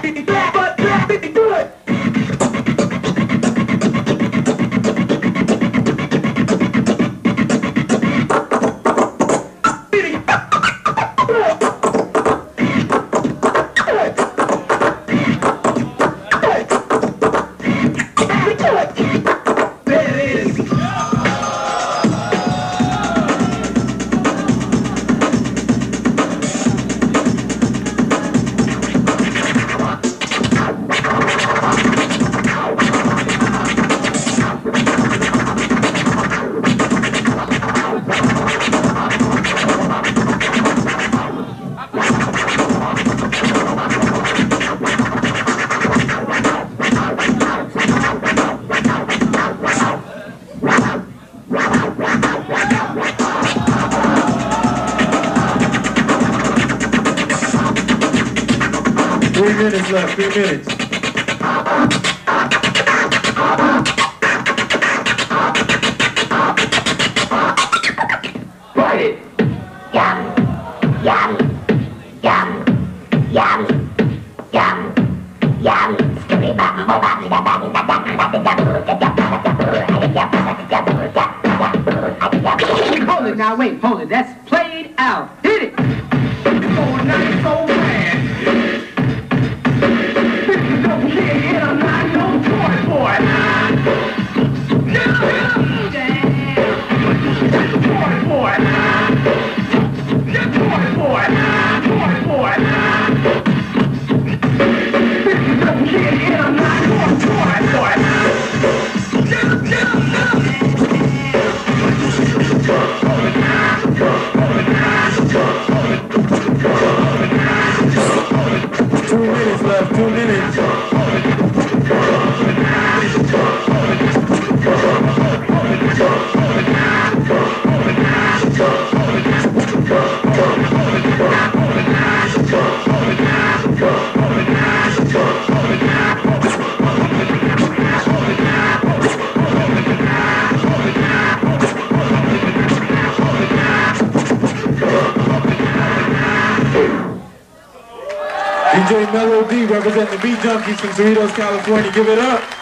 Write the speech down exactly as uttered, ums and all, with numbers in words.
Three minutes left, three minutes. Fight it! Yum, yum, yum, yum, yum, yum. Skibidi bop, bop, bop, da da da da da da da. Hold it now, wait, hold it. That's played out. Hit it! Oh, nice, so bad. Don't care, and I'm not no toy boy. No, damn. Toy boy. Toy boy. Toy boy. Don't care, and I'm not no toy boy. No, no, no. Two minutes left, two minutes. D J Melo-D representing the Beat Junkies from Cerritos, California. Give it up.